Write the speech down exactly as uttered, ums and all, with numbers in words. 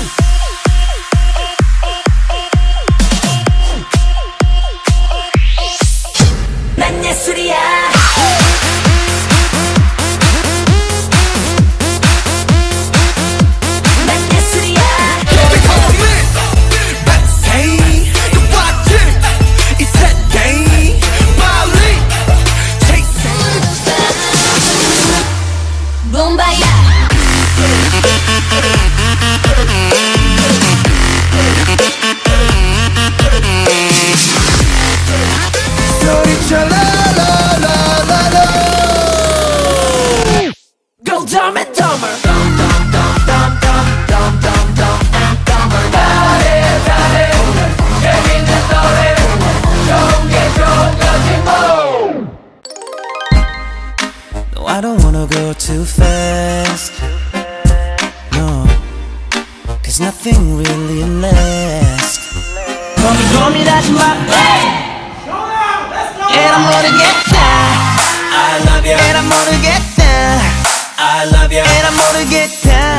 난 예술이야. Go dumb and dumber. Dumb, dumb, dumb, dumb, dumb, dumb, dumb, dumb and dumber. 잘해, 잘해. 재밌는 노래. 좋은 게 좋은 거지 뭐. No, I don't wanna go too fast. No, cause nothing really lasts. Come and join me, that's my plan. And I'm gonna get down. I love you. And I'm gonna get down. I love you. And I'm gonna get down.